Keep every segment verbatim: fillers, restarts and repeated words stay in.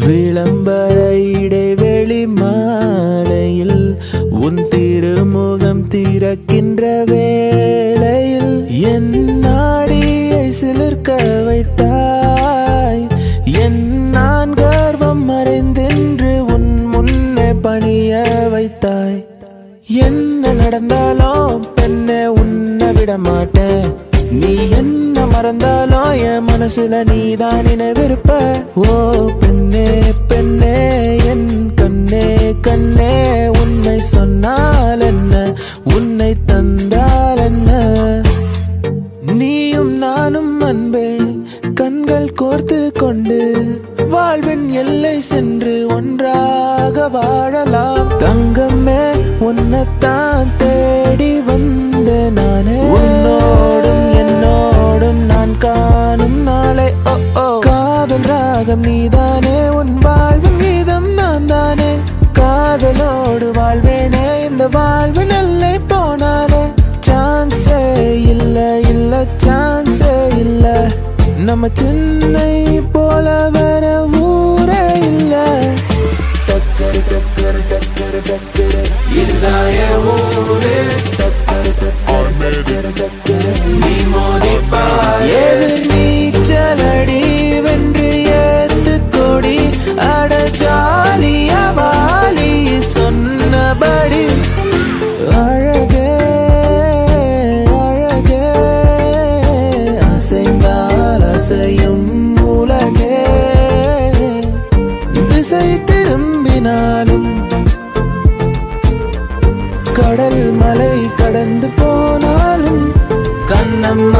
விளம்பர இடைவெளி மாலையில் உன் திருமுகம் திறக்கின்ற வேளையில் என் நாடியை சிலிர்க்க வைத்தாய். என் நான் கர்வம் மறைந்தென்று உன் முன்னே பணிய வைத்தாய். என்ன நடந்தாலும் பெண்ணே உன்னை விட மாட்டேன். நீ என்ன மறந்தாலும் என் மனசுல நீதான் நினைவிருப்ப. ஓ பெண்ணே பெண்ணே என் கண்ணே கண்ணே உன்னை சொன்னால் என்ன உன்னை தந்தால் என்ன. நீயும் நானும் அன்பே கண்கள் கோர்த்து கொண்டு வாழ்வின் எல்லை சென்று ஒன்றாக வாழலாம். தங்கமே உன்னைத்தான் தேடி வந்த நானே. உன்னோடும் என்னோடும் நான் காணும் நாளை ஓ ஓ காதல் ராகம் நீதானே. உன் வாழ்வின் கீதம் நான் தானே. காதலோடு வாழ்வேனே இந்த வாழ்வின் எல்லை போனாலே. சான்ஸே இல்ல இல்ல சான்ஸே இல்ல. நம்ம சென்னை போல வேற ஊரே இல்ல. டக்கரு டக்கரு டக்கரு டக்கரு இதுதான் என் ஊரு. டக்கரு டக்கரு டக்கரு டக்கரு நீ மோதிப்பாய். எதிர் நீச்சலடி வென்று ஏத்து கொடி அட ஜாலியா வாலி சொன்னபடி. அழகே அழகே அசைந்தால் அசையும் உலகே. திசை திரும்பினாலும் கடல் மலை கடந்து போனாலும் கண்ணம்மா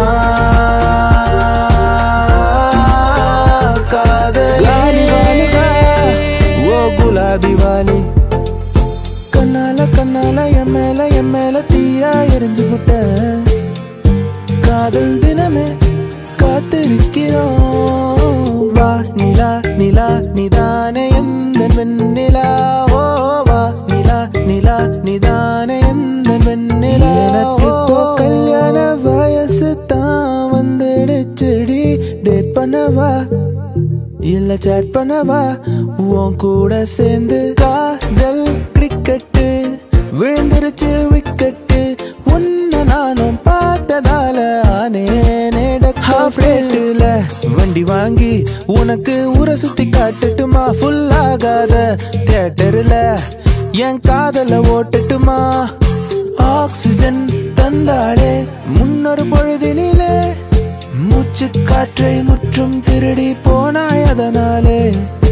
காதலி ஓ குலாபி வாலி. கண்ணால கண்ணால என் மேல என் மேல தீயா எரிஞ்சு விட்ட. காதல் தினமே காத்திருக்கிறோம். வா நிலா நிலா நிதானே எந்த வெண்ணிலா. ஓ வா நிலா நிலா நிதானே எந்த வெண்ணிலா. எனக்கு இப்போ கல்யாண வயசு தான் வந்துடுச்சுடி. டேட் பண்ணவா இல்ல சேட் பண்ணவா உன் கூட சேர்ந்து. காதல் கிரிக்கெட்டு விழுந்துருச்சு விக்கெட்டு. உன்னை நானும் பார்த்ததால ஆனேனே. ஹாஃப் ரேட்டுல வண்டி வாங்கி உனக்கு ஊரை சுத்தி காட்டுட்டுமா. ஃபுல் ஆகாத தியேட்டர்ல என் காதல ஓட்டுட்டுமா. ஆக்சிஜன் தந்தாளே முன்னொரு பொழுதினிலே. மூச்சு காற்றை முற்றும் திருடி போனாய் அதனாலே.